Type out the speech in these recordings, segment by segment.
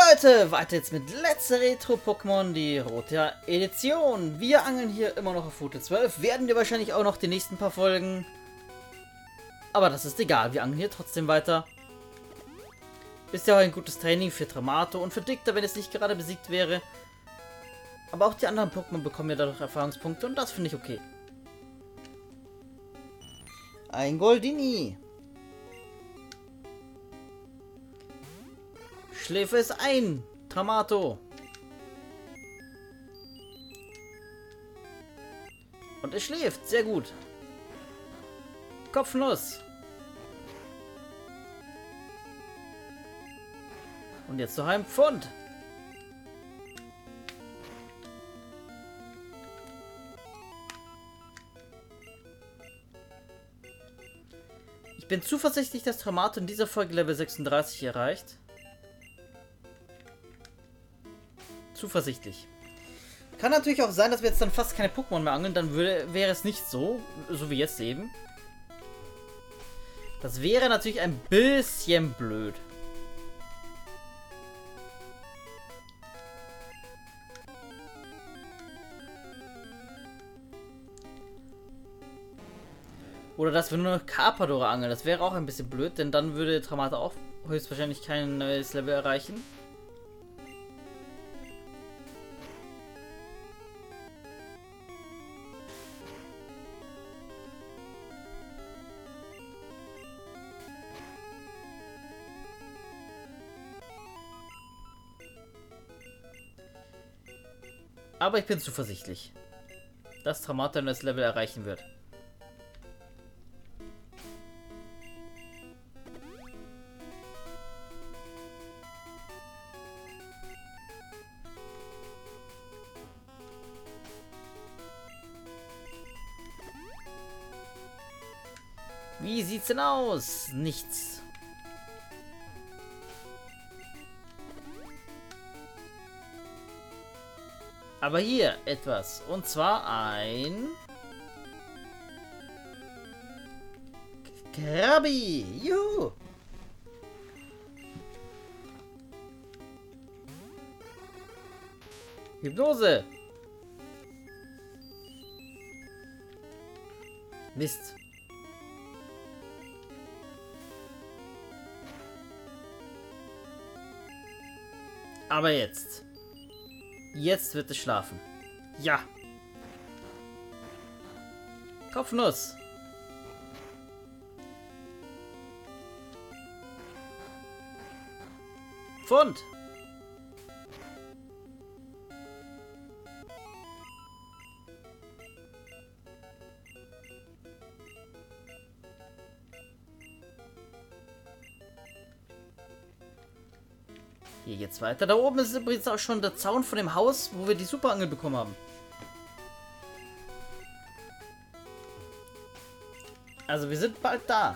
Leute, weiter jetzt mit letzter Retro-Pokémon, die rote Edition. Wir angeln hier immer noch auf Route 12, werden wir wahrscheinlich auch noch die nächsten paar Folgen. Aber das ist egal, wir angeln hier trotzdem weiter. Ist ja auch ein gutes Training für Tramato und für Dicta, wenn es nicht gerade besiegt wäre. Aber auch die anderen Pokémon bekommen ja dadurch Erfahrungspunkte und das finde ich okay. Ein Goldini. Schläfe es ein, Tramato. Und es schläft, sehr gut. Kopfnuss. Und jetzt noch ein Pfund. Ich bin zuversichtlich, dass Tramato in dieser Folge Level 36 erreicht. Zuversichtlich. Kann natürlich auch sein, dass wir jetzt dann fast keine Pokémon mehr angeln, dann wäre es nicht so wie jetzt eben. Das wäre natürlich ein bisschen blöd. Oder dass wir nur noch Carpador angeln, das wäre auch ein bisschen blöd, denn dann würde Tramato auch höchstwahrscheinlich kein neues Level erreichen. Aber ich bin zuversichtlich, dass Tramato das Level erreichen wird. Wie sieht's denn aus? Nichts. Aber hier etwas. Und zwar ein... Krabi! Juhu! Hypnose! Mist. Aber jetzt. Jetzt wird es schlafen. Ja. Kopfnuss. Pfund. Hier geht's weiter. Da oben ist übrigens auch schon der Zaun von dem Haus, wo wir die Superangel bekommen haben. Also wir sind bald da.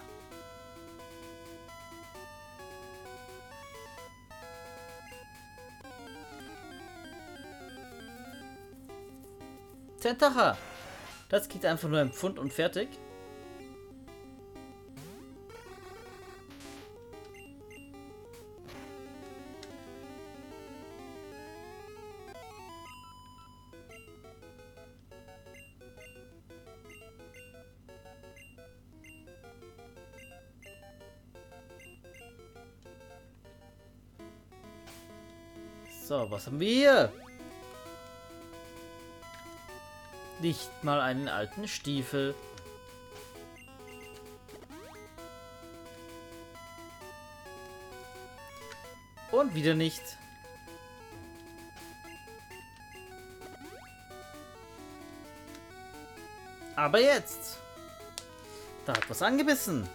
Tentacha. Das geht einfach nur ein Pfund und fertig. So, was haben wir hier? Nicht mal einen alten Stiefel. Und wieder nicht. Aber jetzt. Da hat was angebissen.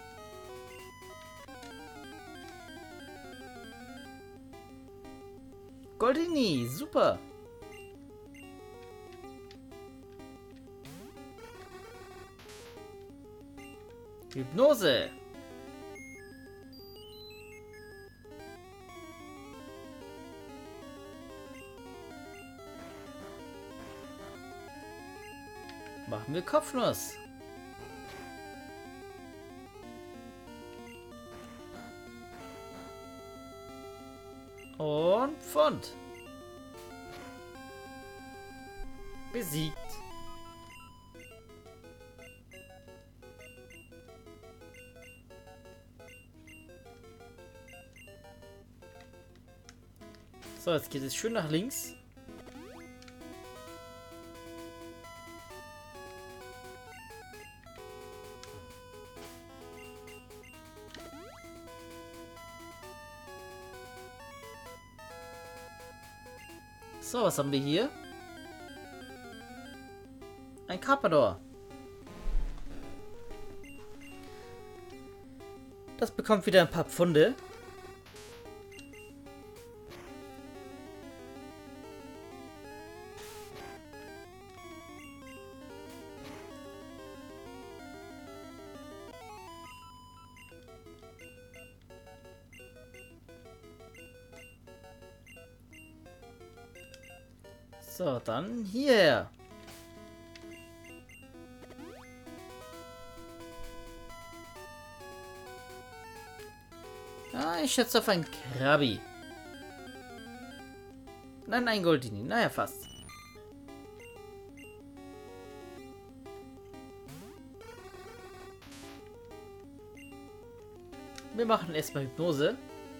Goldini, super. Hypnose. Machen wir Kopfnuss. Und Pfund. Besiegt. So, jetzt geht es schön nach links. So, was haben wir hier? Ein Carpador. Das bekommt wieder ein paar Pfunde. So, dann hierher. Ah, ich schätze auf ein Krabi. Nein, ein Goldini. Naja, fast. Wir machen erstmal Hypnose.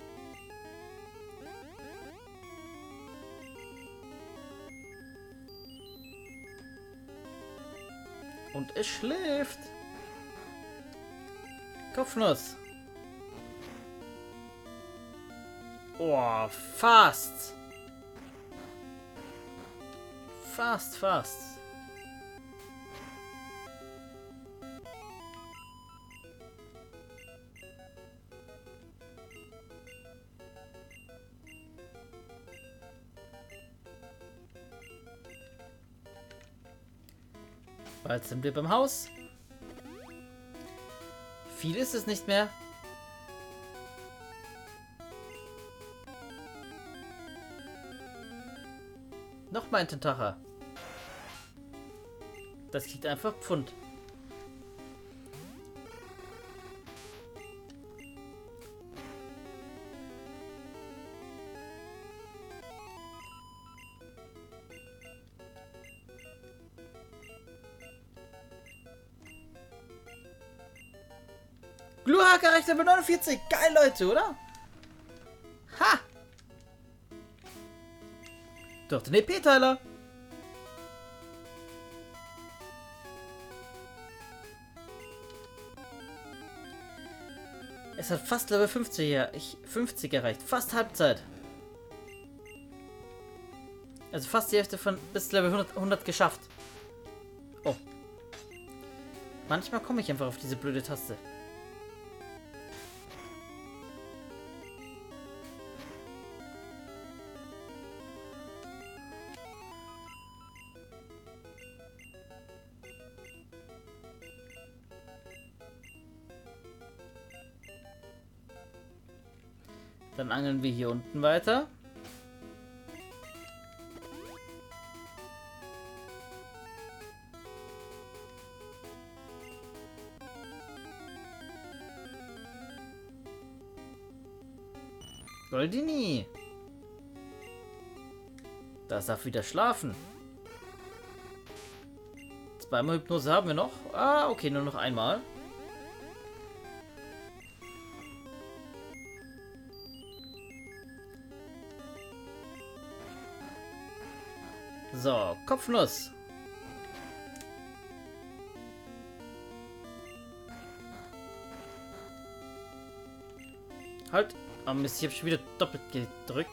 Und es schläft. Kopfnuss. Oh, fast. Fast. Bald sind wir beim Haus. Viel ist es nicht mehr. Nochmal ein Tentacher. Das kriegt einfach Pfund. Gluhak erreicht Level 49. Geil, Leute, oder? Ha! Doch den EP-Teiler. Es hat fast Level 50 erreicht. Fast Halbzeit. Also fast die Hälfte von bis Level 100 geschafft. Oh. Manchmal komme ich einfach auf diese blöde Taste. Dann angeln wir hier unten weiter. Goldini. Das darf wieder schlafen. Zweimal Hypnose haben wir noch. Ah, okay, nur noch einmal. So, Kopfnuss. Halt. Oh Mist, ich habe schon wieder doppelt gedrückt.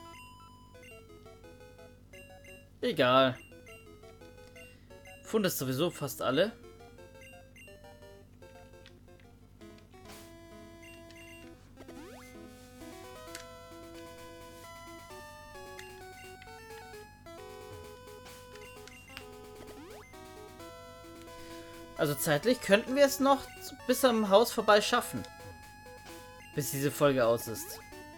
Egal. Pfund ist sowieso fast alle. Also zeitlich könnten wir es noch bis am Haus vorbei schaffen. Bis diese Folge aus ist.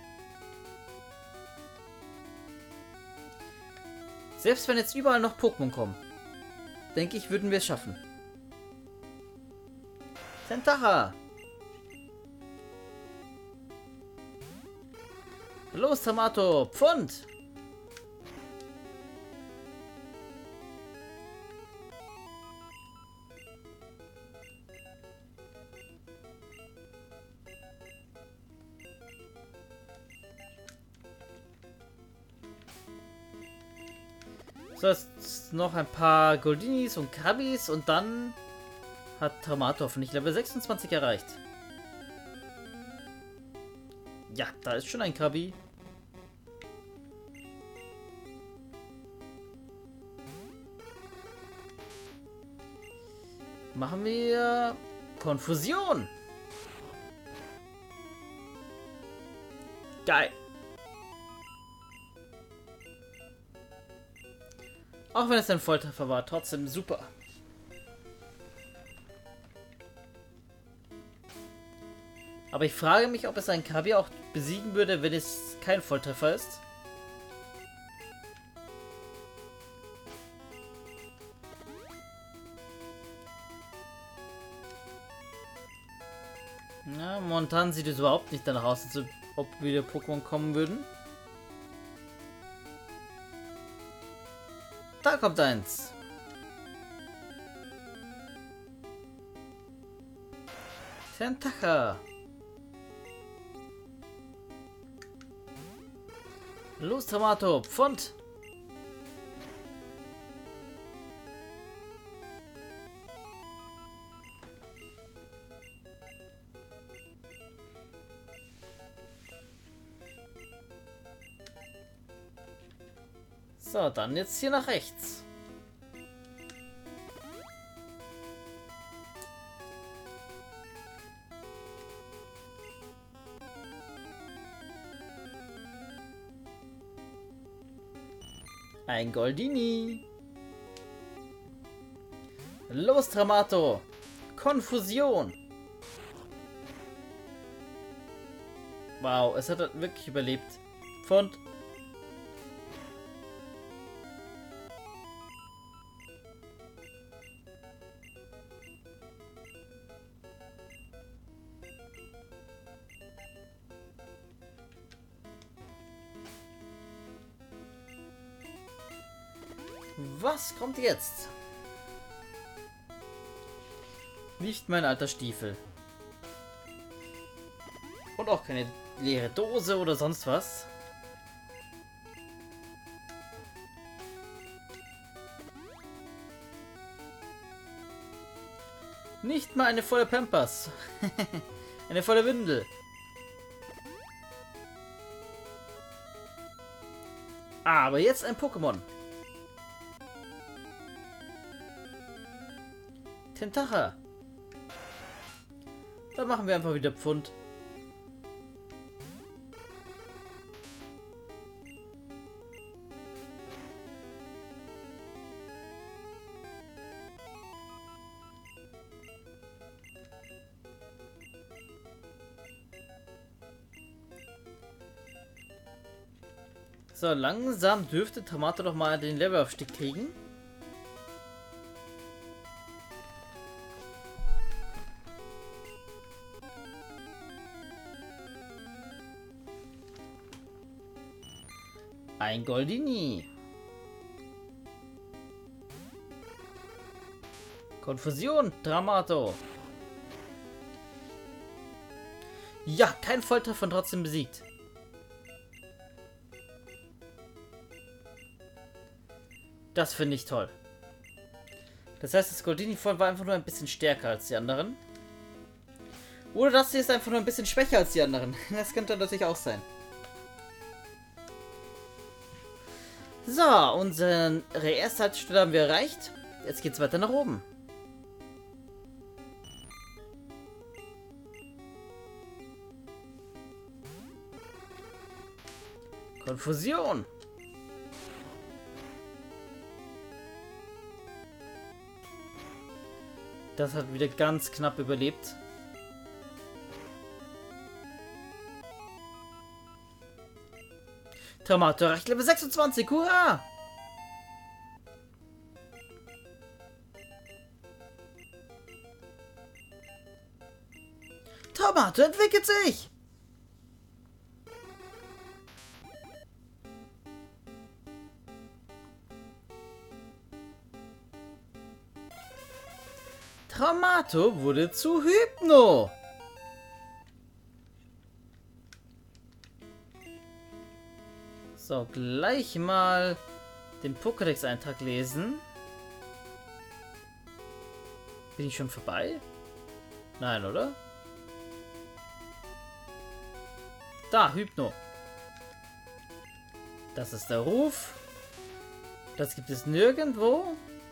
Selbst wenn jetzt überall noch Pokémon kommen, denke ich, würden wir es schaffen. Tentacha! Los, Tamato, Pfund! So, jetzt noch ein paar Goldinis und Krabis und dann hat Tamato hoffentlich Level 26 erreicht. Ja, da ist schon ein Krabi. Machen wir Konfusion. Geil. Auch wenn es ein Volltreffer war, trotzdem super. Aber ich frage mich, ob es ein Krabi auch besiegen würde, wenn es kein Volltreffer ist. Ja, momentan sieht es überhaupt nicht danach aus, als ob wieder Pokémon kommen würden. Da kommt eins. Tentacha. Los, Tamato, Pfund. So, dann jetzt hier nach rechts. Ein Goldini. Los, Tamato. Konfusion. Wow, es hat wirklich überlebt. Pfund. Was kommt jetzt? Nicht mein alter Stiefel. Und auch keine leere Dose oder sonst was. Nicht mal eine volle Pampers. Eine volle Windel. Aber jetzt ein Pokémon. Tentacha. Dann machen wir einfach wieder Pfund. So, langsam dürfte Tamato doch mal den Levelaufstieg kriegen. Ein Goldini. Konfusion, Tamato. Ja, kein Volltreffer und trotzdem besiegt. Das finde ich toll. Das heißt, das Goldini voll war einfach nur ein bisschen stärker als die anderen. Oder das hier ist einfach nur ein bisschen schwächer als die anderen. Das könnte natürlich auch sein. So, unsere erste Haltestelle haben wir erreicht. Jetzt geht's weiter nach oben. Konfusion. Das hat wieder ganz knapp überlebt. Tamato erreicht Level 26, hurra! Tamato entwickelt sich! Traumato wurde zu Hypno. So, gleich mal den Pokédex-Eintrag lesen. Bin ich schon vorbei? Nein, oder? Da, Hypno. Das ist der Ruf. Das gibt es nirgendwo.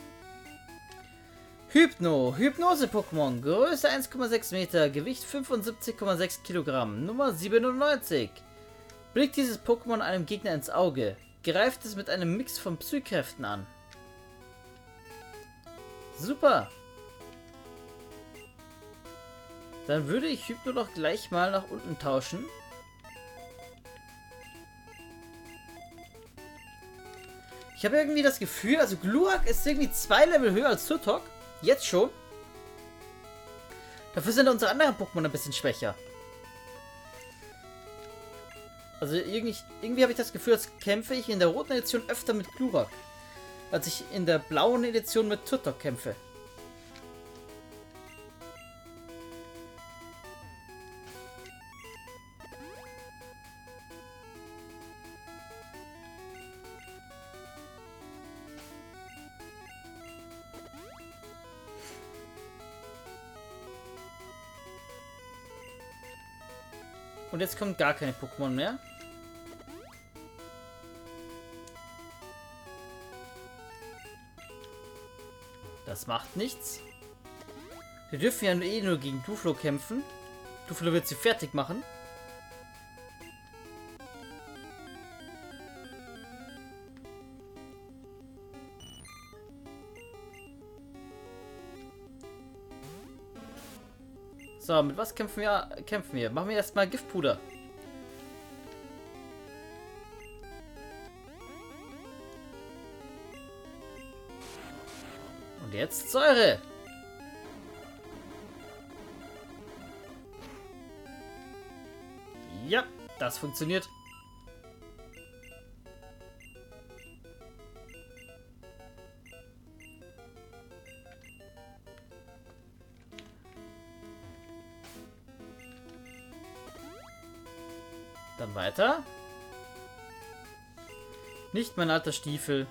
Hypno. Hypnose-Pokémon. Größe 1,6 Meter. Gewicht 75,6 Kilogramm. Nummer 97. Blickt dieses Pokémon einem Gegner ins Auge. Greift es mit einem Mix von Psykräften an. Super. Dann würde ich Hypno doch gleich mal nach unten tauschen. Ich habe irgendwie das Gefühl, also Glurak ist irgendwie 2 Level höher als Turtok. Jetzt schon. Dafür sind unsere anderen Pokémon ein bisschen schwächer. Also irgendwie habe ich das Gefühl, als kämpfe ich in der roten Edition öfter mit Glurak, als ich in der blauen Edition mit Turtok kämpfe. Und jetzt kommt gar keine Pokémon mehr. Das macht nichts. Wir dürfen ja eh nur gegen Duflo kämpfen. Duflo wird sie fertig machen. So, mit was kämpfen wir? Machen wir erstmal Giftpuder. Und jetzt Säure. Ja, das funktioniert. Dann weiter. Nicht mein alter Stiefel.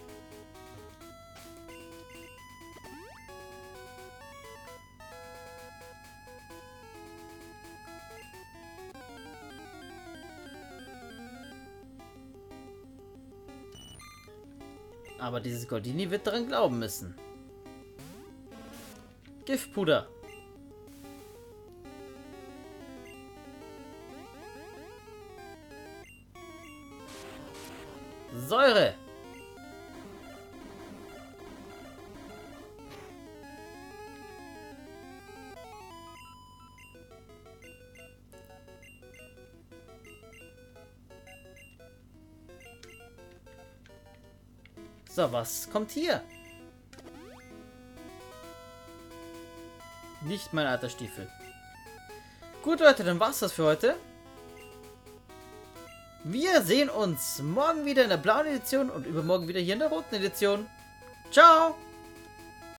Aber dieses Goldini wird daran glauben müssen. Giftpuder. Säure. So, was kommt hier? Nicht mein alter Stiefel. Gut, Leute, dann war's das für heute. Wir sehen uns morgen wieder in der blauen Edition und übermorgen wieder hier in der roten Edition. Ciao!